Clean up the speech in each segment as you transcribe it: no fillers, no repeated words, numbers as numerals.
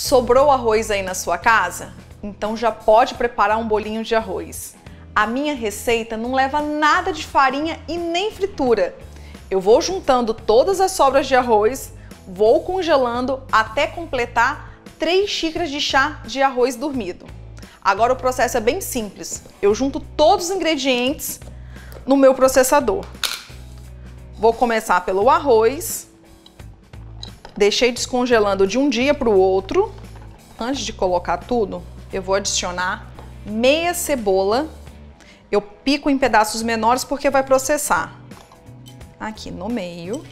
Sobrou arroz aí na sua casa? Então já pode preparar um bolinho de arroz. A minha receita não leva nada de farinha e nem fritura. Eu vou juntando todas as sobras de arroz, vou congelando até completar 3 xícaras de chá de arroz dormido. Agora o processo é bem simples. Eu junto todos os ingredientes no meu processador. Vou começar pelo arroz. Deixei descongelando de um dia para o outro. Antes de colocar tudo, eu vou adicionar meia cebola. Eu pico em pedaços menores porque vai processar. Aqui no meio.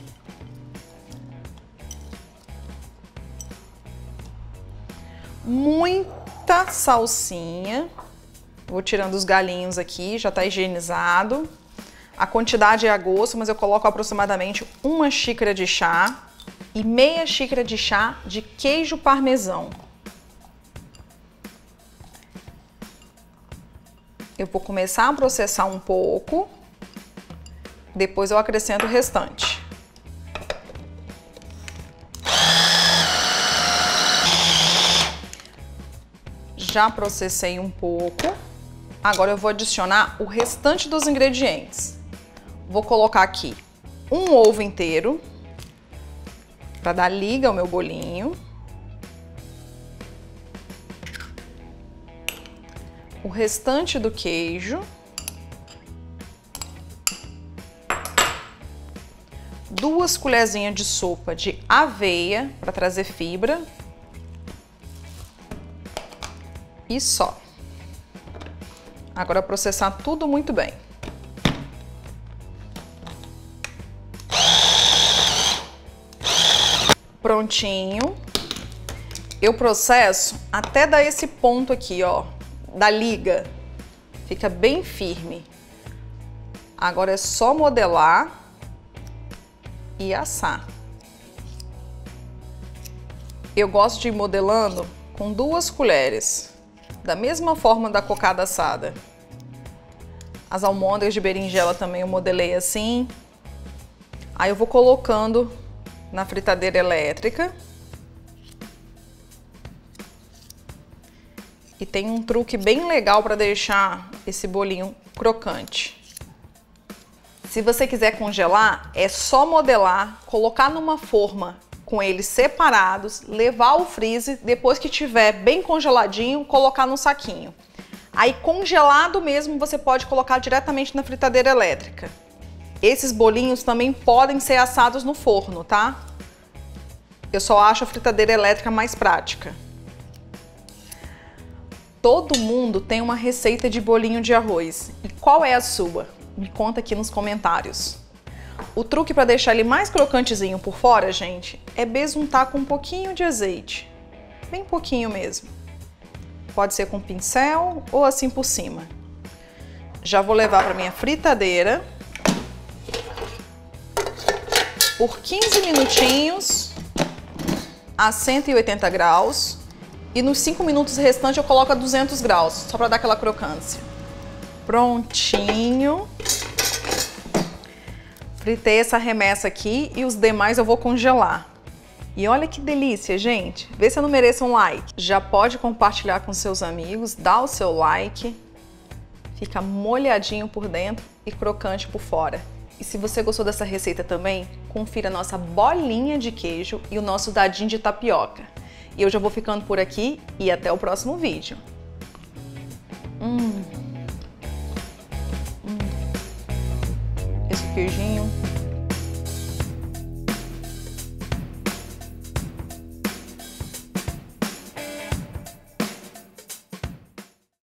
Muita salsinha. Vou tirando os galinhos aqui, já tá higienizado. A quantidade é a gosto, mas eu coloco aproximadamente 1 xícara de chá e meia xícara de chá de queijo parmesão. Eu vou começar a processar um pouco, depois eu acrescento o restante. Já processei um pouco, agora eu vou adicionar o restante dos ingredientes. Vou colocar aqui um ovo inteiro, para dar liga ao meu bolinho. O restante do queijo. 2 colherzinhas de sopa de aveia para trazer fibra. E só. Agora processar tudo muito bem. Prontinho. Eu processo até dar esse ponto aqui, ó, da liga. Fica bem firme. Agora é só modelar e assar. Eu gosto de ir modelando com 2 colheres, da mesma forma da cocada assada. As almôndegas de berinjela também eu modelei assim. Aí eu vou colocando na fritadeira elétrica. E tem um truque bem legal para deixar esse bolinho crocante. Se você quiser congelar, é só modelar, colocar numa forma com eles separados, levar ao freezer, depois que tiver bem congeladinho, colocar no saquinho. Aí congelado mesmo você pode colocar diretamente na fritadeira elétrica. Esses bolinhos também podem ser assados no forno, tá? Eu só acho a fritadeira elétrica mais prática. Todo mundo tem uma receita de bolinho de arroz. E qual é a sua? Me conta aqui nos comentários. O truque para deixar ele mais crocantezinho por fora, gente, é besuntar com um pouquinho de azeite. Bem pouquinho mesmo. Pode ser com pincel ou assim por cima. Já vou levar para minha fritadeira por 15 minutinhos a 180 graus. E nos 5 minutos restantes eu coloco a 200 graus, só para dar aquela crocância. Prontinho. Fritei essa remessa aqui e os demais eu vou congelar. E olha que delícia, gente. Vê se eu não mereço um like. Já pode compartilhar com seus amigos, dá o seu like. Fica molhadinho por dentro e crocante por fora. E se você gostou dessa receita também, confira a nossa bolinha de queijo e o nosso dadinho de tapioca. E eu já vou ficando por aqui e até o próximo vídeo. Esse queijinho